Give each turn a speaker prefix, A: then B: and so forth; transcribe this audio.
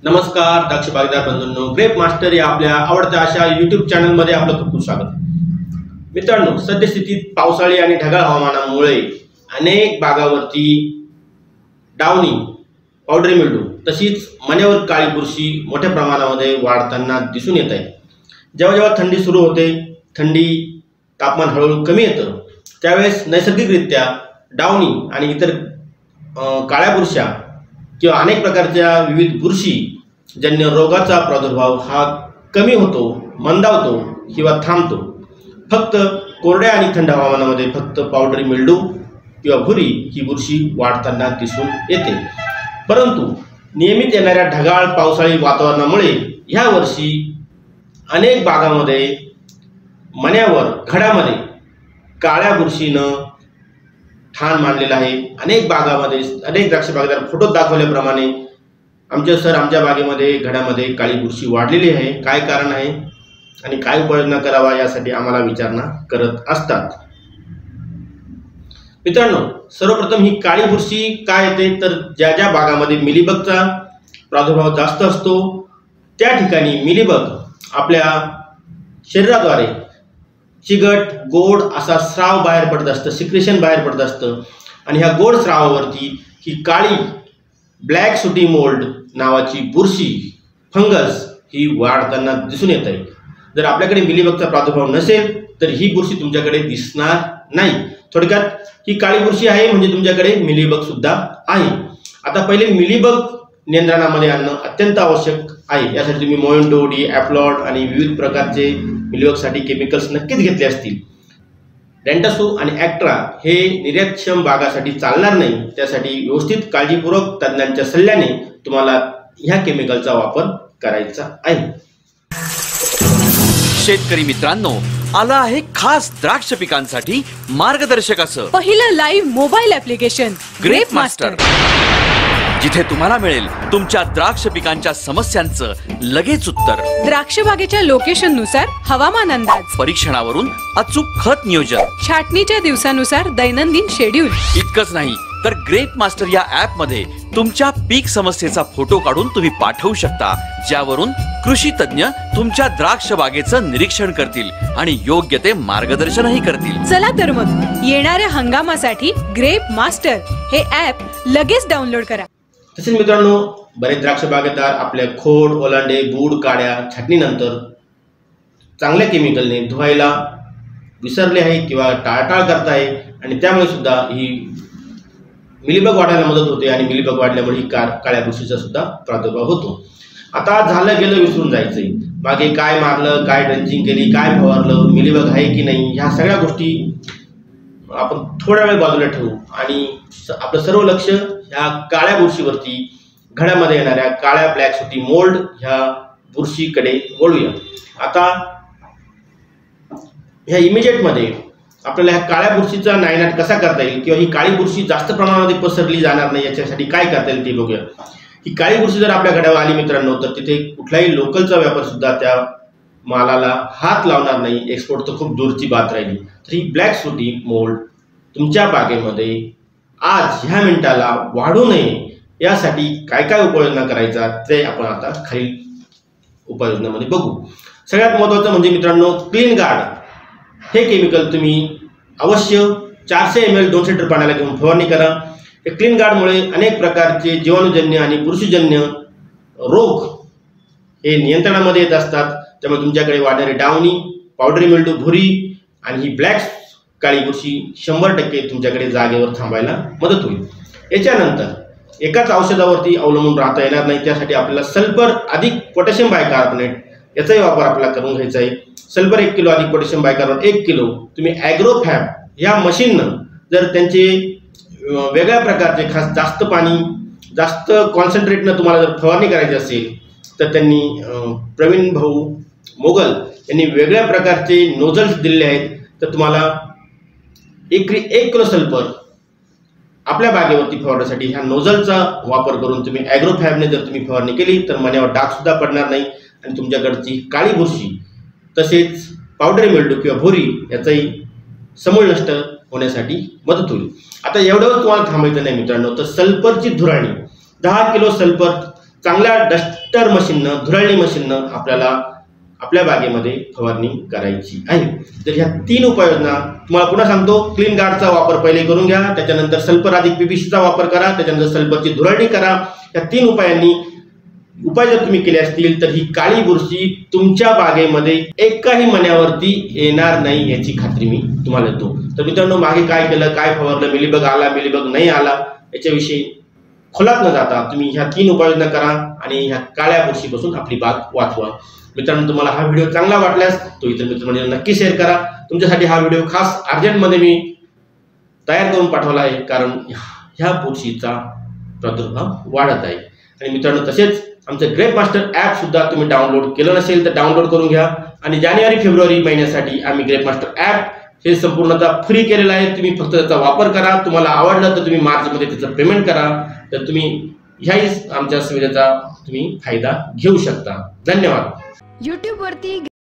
A: नमस्कार द्राक्ष बागेदार बंधूंनो, grep master या आपल्या आवडत्या अशा यूट्यूब चॅनलमध्ये आपलं खूप खूप स्वागत आहे। मित्रांनो, सद्यस्थितीत पावसाळी आणि ढगाळ हवामानामुळे अनेक बागावरती डावणी, पावडरी मिल्ड्यू तशीच मण्यावर काळी बुरशी मोठ्या प्रमाणामध्ये वाढताना दिसून येत आहे। जेव्हा जेव्हा थंडी सुरू होते, थंडी तापमान हळूहळू कमी येतं, त्यावेळेस नैसर्गिकरित्या डावणी आणि इतर काळ्या बुरश्या किंवा अनेक प्रकारच्या विविध बुरशी जन्य रोगाचा प्रादुर्भाव हा कमी होतो, मंदावतो किंवा थांबतो। फक्त कोरड्या आणि थंड हवामानामध्ये फक्त पावडरी मिल्ड्यू किंवा भुरी ही बुरशी वाढताना दिसून येते। परंतु नियमित येणाऱ्या ढगाळ पावसाळी वातावरणामुळे ह्या वर्षी अनेक बागांमध्ये मण्यावर घडामध्ये काळ्या बुरशीनं ठाण मांडलेलं आहे। अनेक बागांमध्ये अनेक द्राक्ष बागेदार फोटोत दाखवल्याप्रमाणे आमच्या बागेमध्ये घडामध्ये काळी बुरशी वाढलेली आहे। काय कारण आहे आणि काय उपाययोजना करावा यासाठी आम्हाला विचारणा करत असतात। मित्रांनो, सर्वप्रथम ही काळी बुरशी काय येते तर ज्या ज्या बागांमध्ये मिलीबगचा प्रादुर्भाव जास्त असतो त्या ठिकाणी मिलीबग आपल्या शरीराद्वारे चिकट गोड असा स्राव बाहेर पडत असतं, सिक्रेशन बाहेर पडत असतं आणि ह्या गोड स्रावावरती ही काळी ब्लॅक सुटी मोल्ड नावाची बुरशी फंगस ही वाढताना दिसून येत आहे। जर आपल्याकडे मिलीबगचा प्रादुर्भाव नसेल तर ही बुरशी तुमच्याकडे दिसणार नाही। थोडक्यात ही काळी बुरशी आहे म्हणजे तुमच्याकडे मिलीबग सुद्धा आहे। आता पहिले मिलीबग नियंत्रणामध्ये आणणं अत्यंत आवश्यक आहे। यासाठी तुम्ही मोइंडो डी, ॲप्लॉड आणि विविध प्रकारचे मिलीबगसाठी केमिकल्स नक्कीच घेतले असतील। डेंटासू आणि ॲक्ट्रा हे निर्यातक्षम बागासाठी चालणार नाही, त्यासाठी व्यवस्थित काळजीपूर्वक तज्ञांच्या सल्ल्याने तुम्हाला ह्या केमिकलचा वापर करायचा आहे।
B: शेतकरी मित्रांनो, आला आहे खास द्राक्ष पिकांसाठी मार्गदर्शकाचं
C: पहिलं live mobile application
B: grape master, जिथे तुम्हाला मिळेल तुमच्या द्राक्ष पिकांच्या समस्यांचं लगेच उत्तर।
C: द्राक्ष बागेच्या लोकेशन नुसार हवामान अंदाज,
B: परीक्षणावरून अचूक खत नियोजन,
C: छाटणीच्या दिवसानुसार दैनंदिन शेड्यूल।
B: इतकंच नाही तर ग्रेप मास्टर या ऍप मध्ये तुमच्या पीक समस्येचा फोटो काढून तुम्ही पाठवू शकता, ज्यावरून कृषी तज्ञ तुमच्या द्राक्ष बागेचं निरीक्षण करतील आणि योग्य ते मार्गदर्शनही करतील।
C: चला तर मग येणाऱ्या हंगामासाठी ग्रेप मास्टर हे ऍप लगेच डाउनलोड करा।
A: तसेच मित्रांनो, बरेच द्राक्ष बागेदार आपल्या खोड, ओलांडे, बूड, काड्या छाटणीनंतर चांगल्या केमिकलने धुवायला विसरले आहे किंवा टाळटाळ करत आहे आणि त्यामुळे सुद्धा ही मिलीबग वाढायला मदत होते आणि मिलीबग वाढल्यामुळे ही काळ्या बुरशीचा सुद्धा प्रादुर्भाव होतो। आता झालं गेलं विसरून जायचंय, मागे काय मारलं, काय ड्रेंचिंग केली, काय फवारलं, मिलीबग आहे की नाही, ह्या सगळ्या गोष्टी आपण थोडा वेळ बाजूला ठेवू आणि आपलं सर्व लक्ष ह्या काळ्या बुरशीवरती, घडामध्ये येणाऱ्या काळ्या ब्लॅक सुटी मोल्ड ह्या बुरशीकडे वळूया। आता ह्या इमिजिएटमध्ये आपल्याला ह्या काळ्या बुरशीचा नायनाट कसा करता येईल किंवा ही काळी बुरशी जास्त प्रमाणामध्ये पसरली जाणार नाही याच्यासाठी काय करता येईल ते बघूया। ही काळी बुरशी जर आपल्या घडावर आली मित्रांनो, तर तिथे कुठलाही लोकलचा व्यापार सुद्धा त्या मालाला हात लावणार नाही, एक्सपोर्ट तर खूप दूरची बात राहिली। तर ही ब्लॅक सुटी मोल्ड तुमच्या बागेमध्ये आज ह्या मिनिटाला वाढू नये यासाठी काय काय उपाययोजना करायचा ते आपण आता खालील उपाययोजनामध्ये बघू। सगळ्यात महत्त्वाचं म्हणजे मित्रांनो, क्लीन गार्ड हे केमिकल तुम्ही अवश्य 400 ml 2 लिटर पाण्याला घेऊन फवारणी करा। हे क्लीन गार्डमुळे अनेक प्रकारचे जीवाणूजन्य आणि बुरशीजन्य रोग हे नियंत्रणामध्ये येत असतात। त्यामुळे तुमच्याकडे वाढणारी डावणी, पावडरी मिल्ड्यू, भुरी आणि ही ब्लॅक काळी बुरशी 100% तुमच्याकडे जागेवर थांबायला मदत होईल। याच्यानंतर एकाच औषधावरती अवलंबून राहता येणार नाही, त्यासाठी आपल्याला सल्फर अधिक पोटॅशियम बायकार्बोनेट याचाही वापर आपल्याला करून घ्यायचा आहे। सल्फर 1 किलो अधिक पोटॅशियम बायकार्बोनेट 1 किलो तुम्ही ॲग्रोफॅब या मशीननं जर त्यांचे वेगळ्या प्रकारचे खास जास्त पाणी, जास्त कॉन्सन्ट्रेटनं तुम्हाला जर फवारणी करायची असेल तर त्यांनी प्रवीण भाऊ मोगल यांनी वेगळ्या प्रकारचे नोझल्स दिलेले आहेत। तर तुम्हाला 1 किलो सल्फर आपल्या बागेवरती फवारण्यासाठी ह्या नोझलचा वापर करून तुम्ही ॲग्रोफॅबने जर तुम्ही फवारणी केली तर मण्यावर डाग सुद्धा पडणार नाही आणि तुमच्याकडची काळी बुरशी तसेच पावडरी मिल्ड्यू किंवा भुरी याचाही समूळ नष्ट होण्यासाठी मदत होईल। आता एवढ्यावर तुम्हाला थांबायचं नाही मित्रांनो, तर सल्फरची धुराणी 10 किलो सल्फर चांगल्या डस्टर मशीननं, धुराळणी मशीननं आपल्याला आपल्या बागेमध्ये फवारणी करायची आहे। तर ह्या 3 उपाययोजना तुम्हाला पुन्हा सांगतो, क्लीन गार्डचा वापर पहिले करून घ्या, त्याच्यानंतर सल्फर अधिक PPCचा वापर करा, त्याच्यानंतर सल्फरची धुराळणी करा। या 3 उपायांनी उपाय जर तुम्ही केले असतील तर ही काळी बुरशी तुमच्या बागेमध्ये एकाही मण्यावरती येणार नाही याची खात्री मी तुम्हाला देतो। तर मित्रांनो, मागे काय केलं, काय फवारलं, मिलीबग आला, मिलीबग नाही आला, याच्याविषयी खोलात न जाता तुम्ही ह्या 3 उपाययोजना करा आणि ह्या काळ्या बुरशीपासून आपली बाग वाचवा। मित्रांनो, तुम्हाला हा व्हिडिओ चांगला वाटल्यास तो इतर मित्रांना नक्की शेअर करा। तुमच्यासाठी हा व्हिडिओ खास अर्जंटमध्ये मी तयार करून पाठवला आहे, कारण ह्या बुरशीचा प्रादुर्भाव वाढत आहे। आणि मित्रांनो, तसेच आमचं ग्रेप मास्टर ॲप सुद्धा तुम्ही डाउनलोड केलं नसेल तर डाउनलोड करून घ्या। आणि जानेवारी फेब्रुवारी महिन्यासाठी आम्ही ग्रेप मास्टर ॲप हे संपूर्णतः फ्री केलेलं आहे। तुम्ही फक्त त्याचा वापर करा, तुम्हाला आवडलं तर तुम्ही मार्चमध्ये त्याचं पेमेंट करा, तर तुम्ही ह्याही आमच्या सुविधेचा तुम्ही फायदा घेऊ शकता। धन्यवाद।
D: YouTube वरती